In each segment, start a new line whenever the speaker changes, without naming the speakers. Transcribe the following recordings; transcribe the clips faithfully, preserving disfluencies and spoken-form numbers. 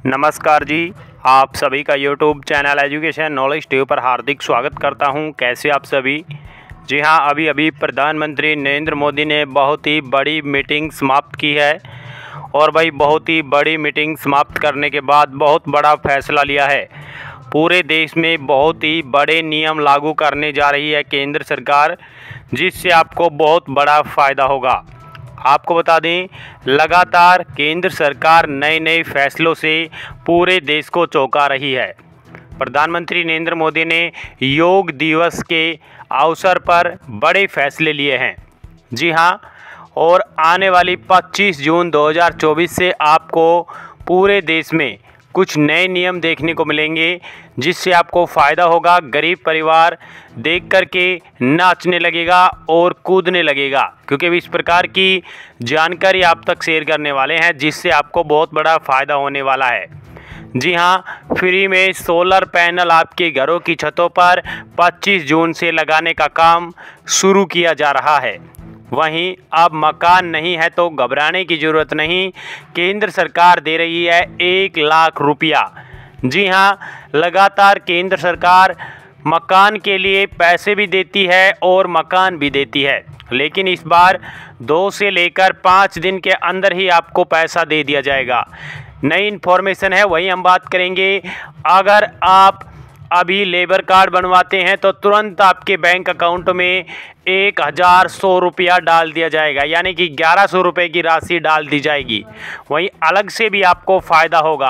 नमस्कार जी, आप सभी का YouTube channel education knowledge TV पर हार्दिक स्वागत करता हूं। कैसे आप सभी? जी हां, अभी अभी प्रधानमंत्री नरेंद्र मोदी ने बहुत ही बड़ी मीटिंग समाप्त की है और भाई बहुत ही बड़ी मीटिंग समाप्त करने के बाद बहुत बड़ा फैसला लिया है। पूरे देश में बहुत ही बड़े नियम लागू करने जा रही है केंद्र सरकार, जिससे आपको बहुत बड़ा फ़ायदा होगा। आपको बता दें, लगातार केंद्र सरकार नए नए फैसलों से पूरे देश को चौंका रही है। प्रधानमंत्री नरेंद्र मोदी ने योग दिवस के अवसर पर बड़े फैसले लिए हैं। जी हां, और आने वाली पच्चीस जून दो हज़ार चौबीस से आपको पूरे देश में कुछ नए नियम देखने को मिलेंगे, जिससे आपको फ़ायदा होगा। गरीब परिवार देख कर के नाचने लगेगा और कूदने लगेगा, क्योंकि इस प्रकार की जानकारी आप तक शेयर करने वाले हैं, जिससे आपको बहुत बड़ा फ़ायदा होने वाला है। जी हाँ, फ्री में सोलर पैनल आपके घरों की छतों पर पच्चीस जून से लगाने का काम शुरू किया जा रहा है। वहीं अब मकान नहीं है तो घबराने की ज़रूरत नहीं, केंद्र सरकार दे रही है एक लाख रुपया। जी हाँ, लगातार केंद्र सरकार मकान के लिए पैसे भी देती है और मकान भी देती है, लेकिन इस बार दो से लेकर पाँच दिन के अंदर ही आपको पैसा दे दिया जाएगा। नई इन्फॉर्मेशन है, वही हम बात करेंगे। अगर आप अभी लेबर कार्ड बनवाते हैं तो तुरंत आपके बैंक अकाउंट में एक हज़ार सौ रुपया डाल दिया जाएगा, यानी कि ग्यारह सौ रुपये की राशि डाल दी जाएगी। वहीं अलग से भी आपको फ़ायदा होगा।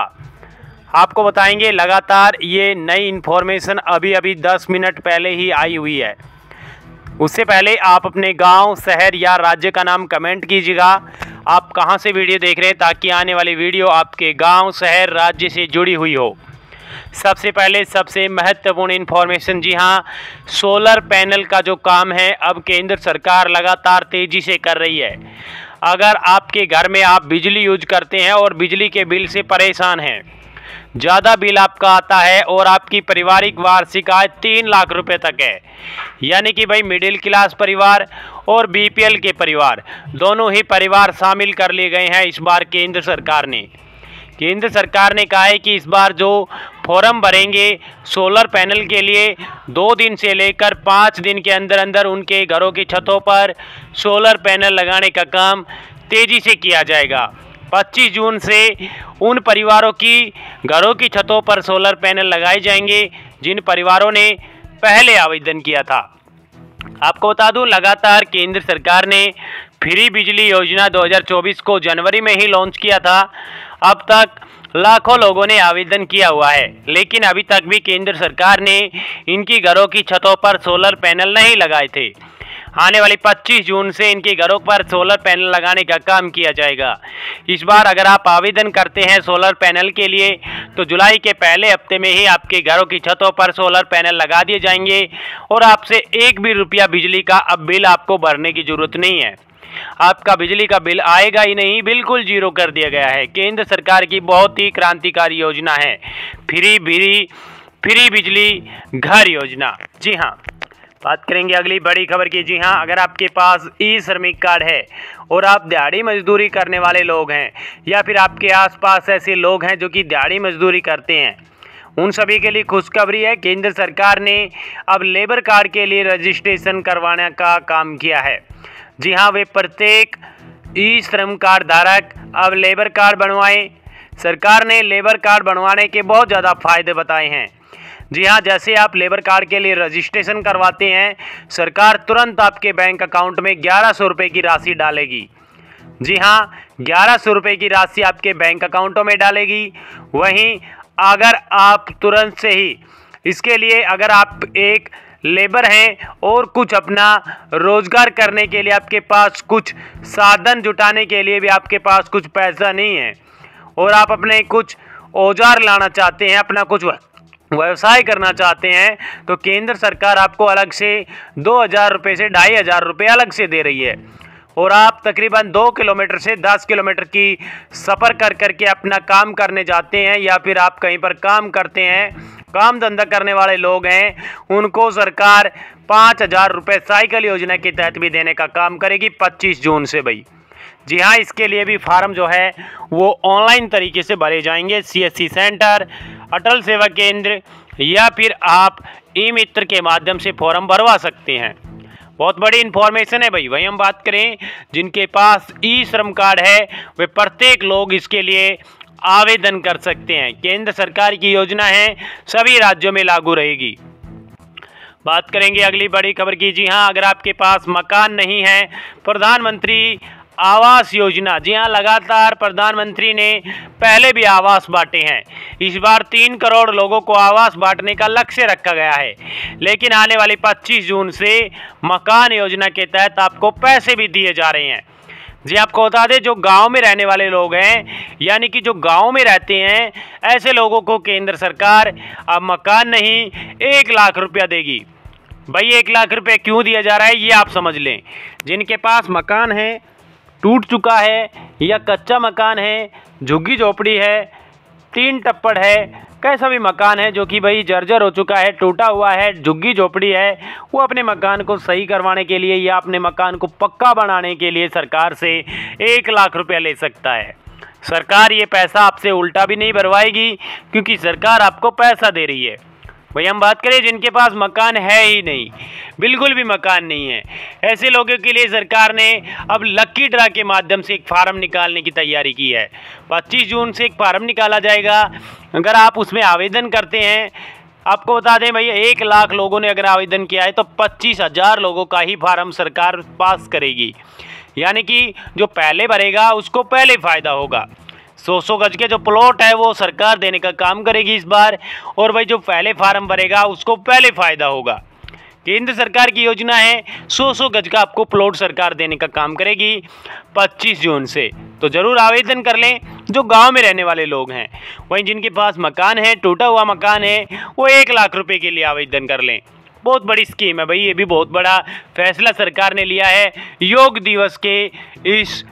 आपको बताएंगे, लगातार ये नई इन्फॉर्मेशन अभी अभी दस मिनट पहले ही आई हुई है। उससे पहले आप अपने गांव, शहर या राज्य का नाम कमेंट कीजिएगा। आप कहां से वीडियो देख रहे हैं, ताकि आने वाली वीडियो आपके गांव, शहर, राज्य से जुड़ी हुई हो। सबसे पहले सबसे महत्वपूर्ण इन्फॉर्मेशन, जी हाँ, सोलर पैनल का जो काम है अब केंद्र सरकार लगातार तेज़ी से कर रही है। अगर आपके घर में आप बिजली यूज करते हैं और बिजली के बिल से परेशान हैं, ज़्यादा बिल आपका आता है और आपकी पारिवारिक वार्षिक आय तीन लाख रुपए तक है, यानी कि भाई मिडिल क्लास परिवार और बीपीएल के परिवार, दोनों ही परिवार शामिल कर लिए गए हैं इस बार केंद्र सरकार ने। केंद्र सरकार ने कहा है कि इस बार जो फॉर्म भरेंगे सोलर पैनल के लिए, दो दिन से लेकर पाँच दिन के अंदर अंदर उनके घरों की छतों पर सोलर पैनल लगाने का काम तेज़ी से किया जाएगा। पच्चीस जून से उन परिवारों की घरों की छतों पर सोलर पैनल लगाए जाएंगे जिन परिवारों ने पहले आवेदन किया था। आपको बता दूं, लगातार केंद्र सरकार ने फ्री बिजली योजना दो हज़ार चौबीस को जनवरी में ही लॉन्च किया था। अब तक लाखों लोगों ने आवेदन किया हुआ है, लेकिन अभी तक भी केंद्र सरकार ने इनकी घरों की छतों पर सोलर पैनल नहीं लगाए थे। आने वाली पच्चीस जून से इनके घरों पर सोलर पैनल लगाने का काम किया जाएगा। इस बार अगर आप आवेदन करते हैं सोलर पैनल के लिए, तो जुलाई के पहले हफ्ते में ही आपके घरों की छतों पर सोलर पैनल लगा दिए जाएंगे और आपसे एक भी रुपया बिजली का अब बिल आपको भरने की ज़रूरत नहीं है। आपका बिजली का बिल आएगा ही नहीं, बिल्कुल जीरो कर दिया गया है। केंद्र सरकार की बहुत ही क्रांतिकारी योजना है फ्री बिजली फ्री बिजली घर योजना। जी हाँ, बात करेंगे अगली बड़ी खबर की। जी हाँ, अगर आपके पास ई श्रमिक कार्ड है और आप दिहाड़ी मजदूरी करने वाले लोग हैं, या फिर आपके आसपास ऐसे लोग हैं जो कि दिहाड़ी मजदूरी करते हैं, उन सभी के लिए खुशखबरी है। केंद्र सरकार ने अब लेबर कार्ड के लिए रजिस्ट्रेशन करवाने का काम किया है। जी हाँ, वे प्रत्येक ई श्रम कार्ड धारक अब लेबर कार्ड बनवाएं। सरकार ने लेबर कार्ड बनवाने के बहुत ज़्यादा फायदे बताए हैं। जी हाँ, जैसे आप लेबर कार्ड के लिए रजिस्ट्रेशन करवाते हैं, सरकार तुरंत आपके बैंक अकाउंट में ग्यारह सौ रुपये की राशि डालेगी। जी हाँ, ग्यारह सौ रुपये की राशि आपके बैंक अकाउंटों में डालेगी। वहीं अगर आप तुरंत से ही इसके लिए, अगर आप एक लेबर हैं और कुछ अपना रोजगार करने के लिए आपके पास कुछ साधन जुटाने के लिए भी आपके पास कुछ पैसा नहीं है, और आप अपने कुछ औजार लाना चाहते हैं, अपना कुछ व्यवसाय करना चाहते हैं, तो केंद्र सरकार आपको अलग से दो हज़ार रुपये से ढाई हज़ार रुपये अलग से दे रही है। और आप तकरीबन दो किलोमीटर से दस किलोमीटर की सफ़र कर करके अपना काम करने जाते हैं, या फिर आप कहीं पर काम करते हैं, काम धंधा करने वाले लोग हैं, उनको सरकार पाँच हज़ार रुपये साइकिल योजना के तहत भी देने का काम करेगी पच्चीस जून से। भाई जी हाँ, इसके लिए भी फार्म जो है वो ऑनलाइन तरीके से भरे जाएंगे। सीएससी सेंटर, अटल सेवा केंद्र या फिर आप ई मित्र के माध्यम से फॉर्म भरवा सकते हैं। बहुत बड़ी इन्फॉर्मेशन है भाई। वहीं हम बात करें जिनके पास ई श्रम कार्ड है वे प्रत्येक लोग इसके लिए आवेदन कर सकते हैं। केंद्र सरकार की योजना है, सभी राज्यों में लागू रहेगी। बात करेंगे अगली बड़ी खबर की। जी हाँ, अगर आपके पास मकान नहीं है, प्रधानमंत्री आवास योजना, जी हाँ, लगातार प्रधानमंत्री ने पहले भी आवास बांटे हैं। इस बार तीन करोड़ लोगों को आवास बांटने का लक्ष्य रखा गया है, लेकिन आने वाली पच्चीस जून से मकान योजना के तहत आपको पैसे भी दिए जा रहे हैं। जी आपको बता दें, जो गांव में रहने वाले लोग हैं, यानी कि जो गांव में रहते हैं, ऐसे लोगों को केंद्र सरकार अब मकान नहीं एक लाख रुपया देगी। भाई एक लाख रुपये क्यों दिया जा रहा है ये आप समझ लें। जिनके पास मकान है, टूट चुका है या कच्चा मकान है, झुग्गी झोपड़ी है, तीन टप्पड़ है, कैसा भी मकान है जो कि भाई जर्जर हो चुका है, टूटा हुआ है, झुग्गी झोपड़ी है, वो अपने मकान को सही करवाने के लिए या अपने मकान को पक्का बनाने के लिए सरकार से एक लाख रुपया ले सकता है। सरकार ये पैसा आपसे उल्टा भी नहीं भरवाएगी, क्योंकि सरकार आपको पैसा दे रही है। भाई हम बात करें जिनके पास मकान है ही नहीं, बिल्कुल भी मकान नहीं है, ऐसे लोगों के लिए सरकार ने अब लकी ड्रा के माध्यम से एक फार्म निकालने की तैयारी की है। पच्चीस जून से एक फार्म निकाला जाएगा। अगर आप उसमें आवेदन करते हैं, आपको बता दें भाई एक लाख लोगों ने अगर आवेदन किया है तो पच्चीस हज़ार लोगों का ही फार्म सरकार पास करेगी। यानी कि जो पहले भरेगा उसको पहले फ़ायदा होगा। सौ सौ गज के जो प्लॉट है वो सरकार देने का काम करेगी इस बार, और भाई जो पहले फार्म भरेगा उसको पहले फ़ायदा होगा। केंद्र सरकार की योजना है, सौ सौ गज का आपको प्लॉट सरकार देने का काम करेगी पच्चीस जून से। तो ज़रूर आवेदन कर लें जो गांव में रहने वाले लोग हैं। वहीं जिनके पास मकान है, टूटा हुआ मकान है, वो एक लाख रुपए के लिए आवेदन कर लें। बहुत बड़ी स्कीम है भाई, ये भी बहुत बड़ा फैसला सरकार ने लिया है योग दिवस के इस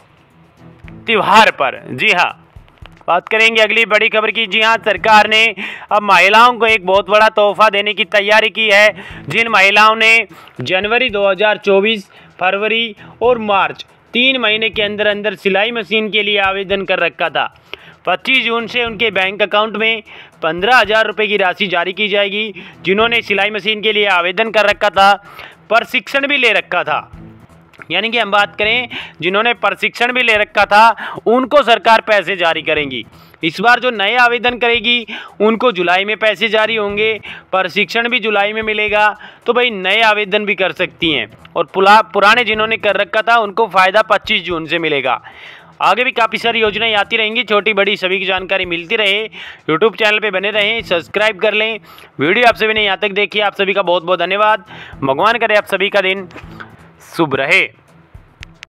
त्योहार पर। जी हाँ, बात करेंगे अगली बड़ी खबर की। जी हाँ, सरकार ने अब महिलाओं को एक बहुत बड़ा तोहफा देने की तैयारी की है। जिन महिलाओं ने जनवरी दो हज़ार चौबीस, फरवरी और मार्च तीन महीने के अंदर अंदर सिलाई मशीन के लिए आवेदन कर रखा था, पच्चीस जून से उनके बैंक अकाउंट में पंद्रह हज़ार रुपये की राशि जारी की जाएगी। जिन्होंने सिलाई मशीन के लिए आवेदन कर रखा था, प्रशिक्षण भी ले रखा था, यानी कि हम बात करें जिन्होंने प्रशिक्षण भी ले रखा था, उनको सरकार पैसे जारी करेंगी। इस बार जो नए आवेदन करेगी उनको जुलाई में पैसे जारी होंगे, प्रशिक्षण भी जुलाई में मिलेगा। तो भाई नए आवेदन भी कर सकती हैं, और पुराने जिन्होंने कर रखा था उनको फ़ायदा पच्चीस जून से मिलेगा। आगे भी काफ़ी सारी योजनाएं आती रहेंगी, छोटी बड़ी सभी की जानकारी मिलती रहे। यूट्यूब चैनल पे बने रहें, सब्सक्राइब कर लें। वीडियो आप सभी ने यहाँ तक देखी, आप सभी का बहुत बहुत धन्यवाद। भगवान करे आप सभी का दिन शुभ रहे।